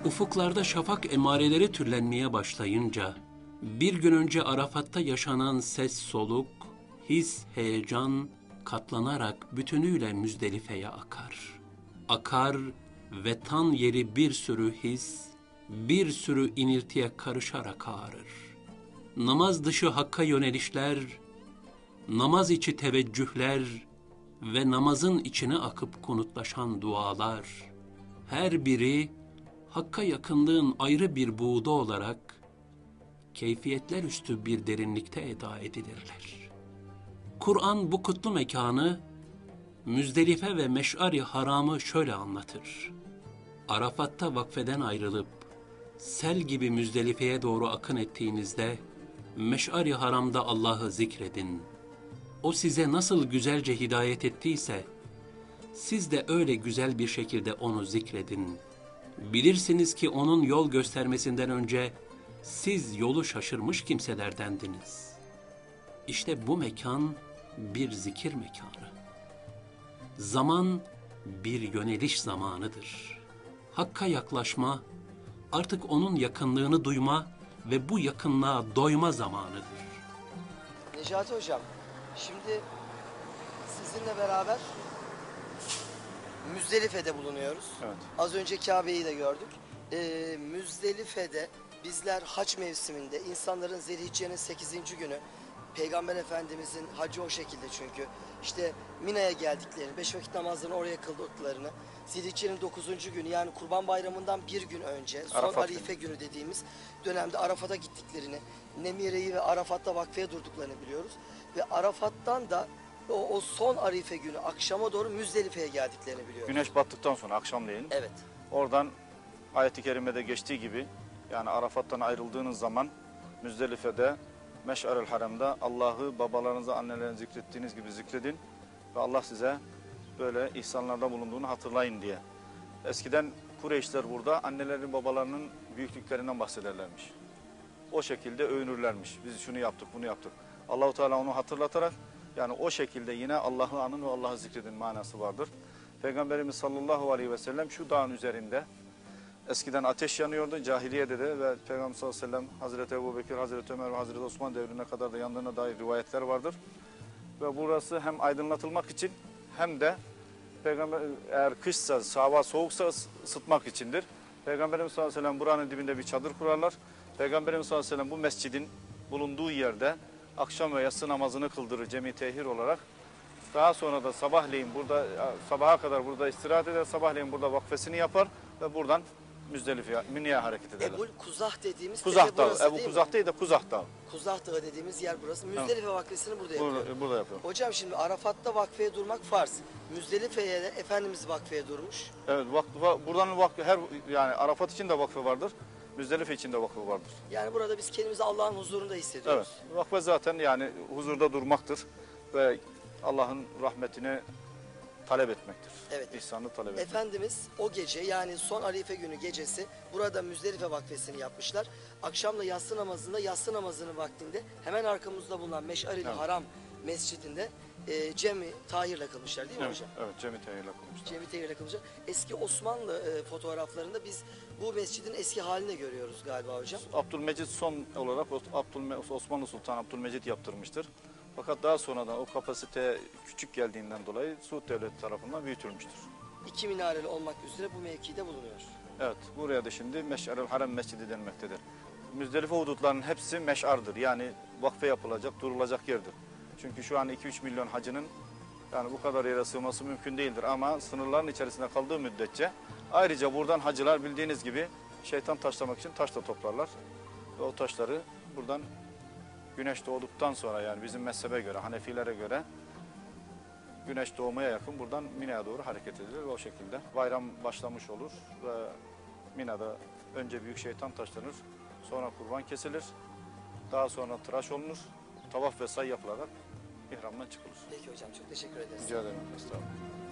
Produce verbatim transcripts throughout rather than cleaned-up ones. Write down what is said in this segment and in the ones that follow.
Ufuklarda şafak emareleri türlenmeye başlayınca, bir gün önce Arafat'ta yaşanan ses soluk, his, heyecan katlanarak bütünüyle Müzdelife'ye akar. Akar ve tan yeri bir sürü his, bir sürü iniltiye karışarak ağrır. Namaz dışı Hakk'a yönelişler, namaz içi teveccühler ve namazın içine akıp kunutlaşan dualar, her biri Hakk'a yakınlığın ayrı bir buğdu olarak keyfiyetler üstü bir derinlikte eda edilirler. Kur'an bu kutlu mekanı, Müzdelife ve Meş'ar-i Haram'ı şöyle anlatır. Arafat'ta vakfeden ayrılıp sel gibi Müzdelife'ye doğru akın ettiğinizde Meş'ar-i Haram'da Allah'ı zikredin. O size nasıl güzelce hidayet ettiyse siz de öyle güzel bir şekilde onu zikredin. Bilirsiniz ki onun yol göstermesinden önce siz yolu şaşırmış kimselerdendiniz. İşte bu mekan bir zikir mekanı. Zaman bir yöneliş zamanıdır. Hakk'a yaklaşma, artık onun yakınlığını duyma ve bu yakınlığa doyma zamanıdır. Necati Hocam, şimdi sizinle beraber Müzdelife'de bulunuyoruz. Evet. Az önce Kabe'yi de gördük. Ee, Müzdelife'de bizler hac mevsiminde insanların Zilhicce'nin sekizinci günü, Peygamber Efendimizin hacı o şekilde çünkü işte Mina'ya geldiklerini, beş vakit namazlarını oraya kıldıklarını, Zilhicce'nin dokuzuncu günü yani Kurban Bayramı'ndan bir gün önce son Arafat Arife günü dediğimiz dönemde Arafat'a gittiklerini, Nemire'yi ve Arafat'ta vakfeye durduklarını biliyoruz. Ve Arafat'tan da o, o son Arife günü akşama doğru Müzdelife'ye geldiklerini biliyoruz. Güneş battıktan sonra akşamleyin. Evet. Oradan ayet-i kerimede geçtiği gibi yani Arafat'tan ayrıldığınız zaman Müzdelife'de Meş'ar-ül Haram'da Allah'ı babalarınıza, annelerinize zikrettiğiniz gibi zikredin ve Allah size böyle ihsanlarda bulunduğunu hatırlayın diye. Eskiden Kureyşler burada annelerin babalarının büyüklüklerinden bahsederlermiş. O şekilde övünürlermiş. Biz şunu yaptık, bunu yaptık. Allah-u Teala onu hatırlatarak yani o şekilde yine Allah'ı anın ve Allah'ı zikredin manası vardır. Peygamberimiz sallallahu aleyhi ve sellem şu dağın üzerinde eskiden ateş yanıyordu cahiliyede de ve Peygamber sallallahu aleyhi ve sellem Hazreti Ebu Bekir, Hazreti Ömer ve Hazreti Osman devrine kadar da yandığına dair rivayetler vardır. Ve burası hem aydınlatılmak için hem de Peygamber eğer kışsa, hava soğuksa ısıtmak içindir. Peygamberimiz sallallahu aleyhi ve sellem buranın dibinde bir çadır kurarlar. Peygamberimiz sallallahu aleyhi ve sellem bu mescidin bulunduğu yerde akşam ve yatsı namazını kıldırır cemi tehir olarak. Daha sonra da sabahleyin burada sabaha kadar burada istirahat eder, sabahleyin burada vakfesini yapar ve buradan Müzdelife'ye, Mina'ya hareket ederler. Ebul Kuzah dediğimiz Kuzah Dağı, burası, Ebu Kuzah değil de Kuzah Dağı. Kuzah Dağı dediğimiz yer burası. Müzdelife vakfesini burada yapıyor. Burada, burada yapıyor. Hocam şimdi Arafat'ta vakfeye durmak farz. Müzdelife'ye de Efendimiz vakfeye durmuş. Evet, vakfı, buradan vakfı her yani Arafat için de vakfı vardır. Müzdelife için de vakfı vardır. Yani burada biz kendimizi Allah'ın huzurunda hissediyoruz. Evet, vakfe zaten yani huzurda durmaktır ve Allah'ın rahmetini talep etmektir. Evet. İhsanını talep etmektir. Efendimiz o gece yani son Arife günü gecesi burada Müzdelife vakfesini yapmışlar. Akşamla yatsı namazında yatsı namazının vaktinde hemen arkamızda bulunan Meş'ar-i Evet. Haram mescidinde e, Cem-i Tahir'le kılmışlar değil mi Evet, hocam? evet Cem-i Tehir'le kılmışlar. Cem-i Tahir'le kılmışlar. Eski Osmanlı e, fotoğraflarında biz bu mescidin eski halini görüyoruz galiba hocam. Abdülmecid son olarak Abdülme Osmanlı Sultan Abdülmecid yaptırmıştır. Fakat daha sonradan o kapasite küçük geldiğinden dolayı Suud Devleti tarafından büyütülmüştür. İki minareli olmak üzere bu mevkide bulunuyor. Evet, buraya da şimdi Meş'ar-ül Haram Mescidi denmektedir. Müzdelife hudutlarının hepsi meş'ardır. Yani vakfe yapılacak, durulacak yerdir. Çünkü şu an iki üç milyon hacının yani bu kadar yere sığması mümkün değildir. Ama sınırların içerisinde kaldığı müddetçe ayrıca buradan hacılar bildiğiniz gibi şeytan taşlamak için taş da toplarlar. Ve o taşları buradan güneş doğduktan sonra yani bizim mezhebe göre, Hanefilere göre güneş doğmaya yakın buradan Mina'ya doğru hareket edilir ve o şekilde bayram başlamış olur ve Mina'da önce büyük şeytan taşlanır, sonra kurban kesilir, daha sonra tıraş olunur, tavaf ve say yapılarak ihramdan çıkılır. Peki hocam çok teşekkür ederiz. Rica ederim. Estağfurullah.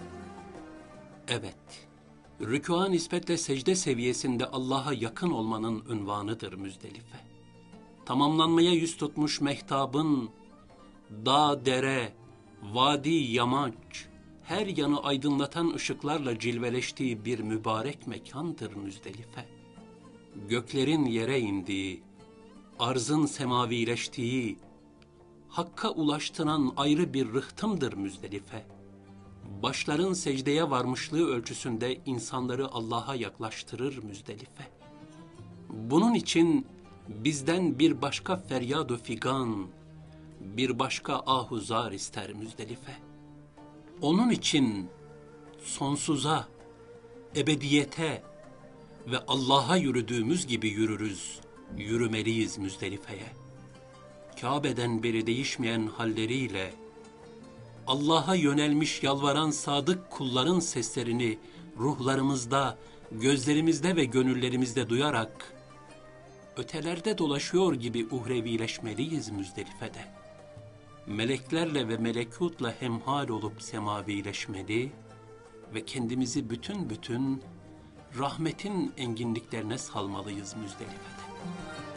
Evet, rükûa nispetle secde seviyesinde Allah'a yakın olmanın unvanıdır Müzdelife. Tamamlanmaya yüz tutmuş mehtabın dağ, dere, vadi, yamaç, her yanı aydınlatan ışıklarla cilveleştiği bir mübarek mekandır Müzdelife. göklerin yere indiği, arzın semavileştiği, Hakk'a ulaştıran ayrı bir rıhtımdır Müzdelife. Başların secdeye varmışlığı ölçüsünde insanları Allah'a yaklaştırır Müzdelife. Bunun için bizden bir başka feryad-ı figan, bir başka ahuzar ister Müzdelife. Onun için sonsuza, ebediyete ve Allah'a yürüdüğümüz gibi yürürüz, yürümeliyiz Müzdelife'ye. Kabe'den beri değişmeyen halleriyle, Allah'a yönelmiş yalvaran sadık kulların seslerini ruhlarımızda, gözlerimizde ve gönüllerimizde duyarak, ötelerde dolaşıyor gibi uhrevileşmeliyiz Müzdelife'de. Meleklerle ve melekutla hemhal olup semavileşmeli ve kendimizi bütün bütün rahmetin enginliklerine salmalıyız Müzdelife'de.